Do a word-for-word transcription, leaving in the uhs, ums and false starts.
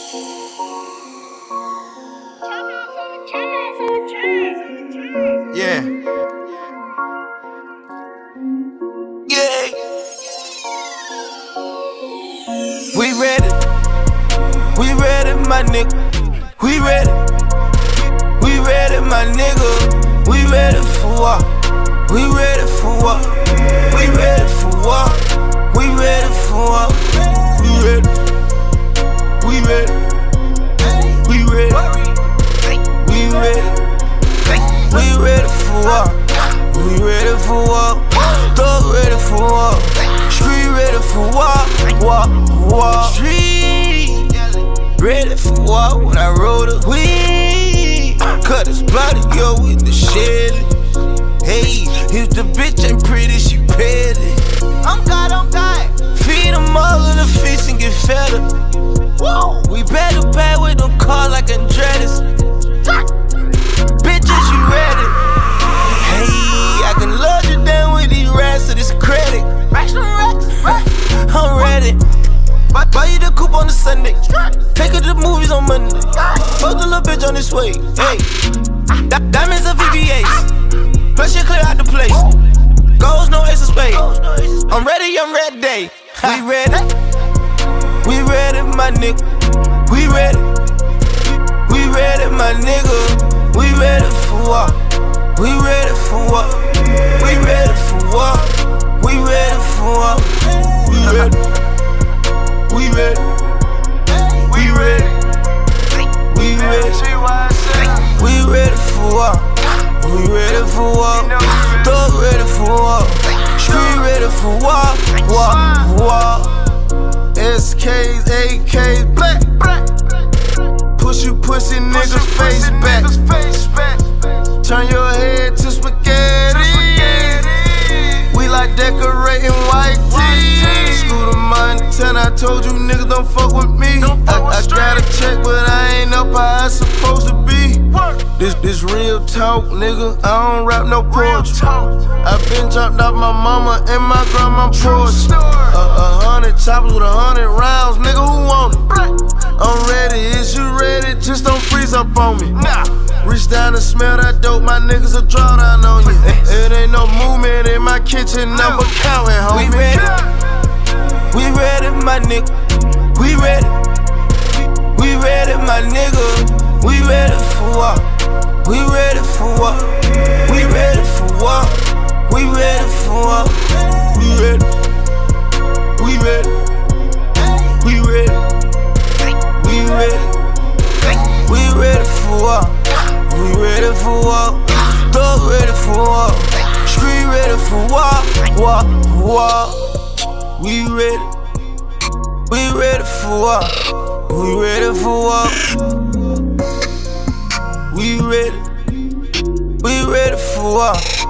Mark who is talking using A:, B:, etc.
A: Yeah. Yeah. We ready. We ready, my nigga. We ready. We ready, my nigga. We ready for what? We ready for what? We ready for what? We ready for what? We ready. We ready. We ready. We ready. We ready for what? We ready for what? Thug ready for what? Street ready for what? What? What? Street ready for what? When I roll the weed, cut his body up with the shelly. Hey, if the bitch ain't pretty, she petty. I'm God, I'm God. Feed them all of the fish and get fatter. Whoa. We better bad with them cars like Andretti's. Bitches, you ready? Hey, I can load you down with these rats of this credit. I'm ready. Buy you the coupe on the Sunday. Take her to the movies on Monday. Fuck the little bitch on this way. Hey, diamonds and V V As. Plus you clear out the place. Goals, no ace of spades. I'm ready, I'm ready. We ready. We ready, my nigga. We ready. We ready, my nigga. We ready for what? We ready for what? We ready for what? We ready for what? We ready. We ready. We ready. We ready. We ready for what? We ready for what? Thug ready for what? Street ready for what? What? What? S Ks, A Ks, black. Push you pussy niggas face back. Turn your head to spaghetti. We like decorating white tees. Scooter Montana, I told you niggas don't fuck with me. I, I got a check, but I ain't up how I supposed to be. This this real talk, nigga. I don't rap no poetry. I been dropped off my mama and my grandma porch. A, a hundred choppers with a hundred rounds, nigga. Who want it? I'm ready. Is you ready? Just don't freeze up on me. Reach down and smell that dope, my niggas will draw down on you. It ain't no movement in my kitchen, number counting, homie. We ready, we ready, my nigga. We ready, we ready, my nigga. We ready for what? We ready for what? We ready for what? We ready for what? We ready, we ready, we ready, we ready, we ready for what? We ready for what? Thug ready for what? Street ready for what? What? What? We ready. We ready for what? We ready for what? We ready. We ready for what?